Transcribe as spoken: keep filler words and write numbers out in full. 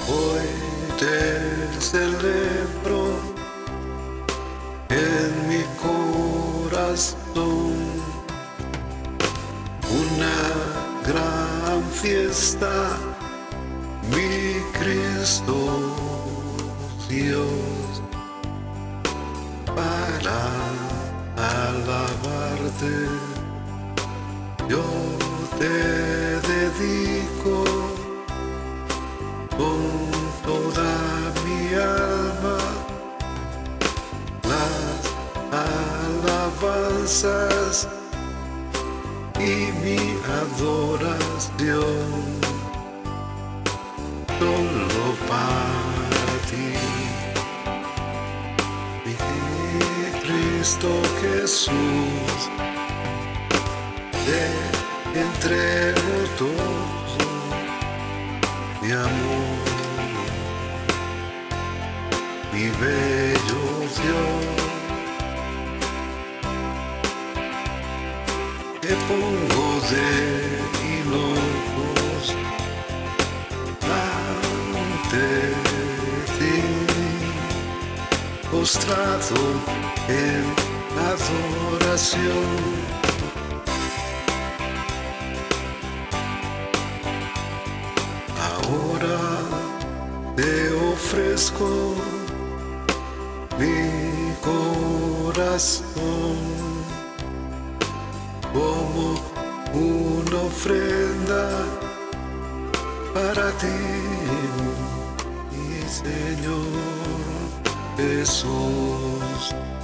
Hoy te celebro en mi corazón, una gran fiesta, mi Cristo Dios, para alabarte. Yo te dedico con toda mi alma las alabanzas y mi adoración, solo para ti, mi Cristo Jesús. Te entrego todo mi amor, mi bello Dios. Te pongo de hinojos ante ti, postrado en adoración. Ahora te ofrezco mi corazón como una ofrenda para ti, mi Señor Jesús.